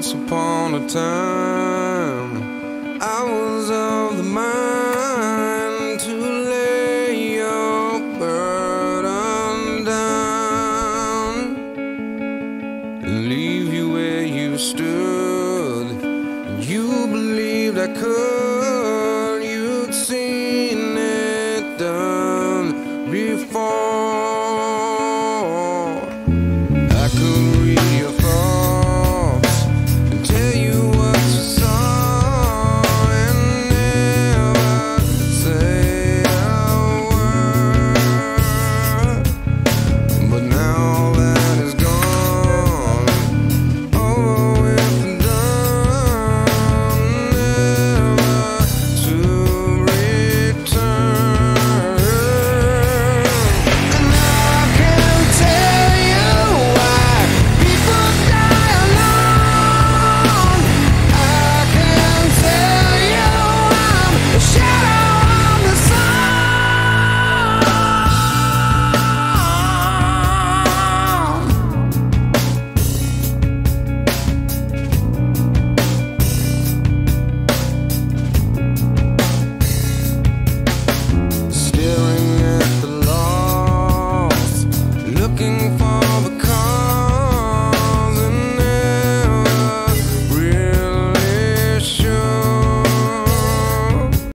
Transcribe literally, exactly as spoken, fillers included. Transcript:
Once upon a time, I was of the mind to lay your burden down and leave you where you stood. You believed I could, you'd seen it done before.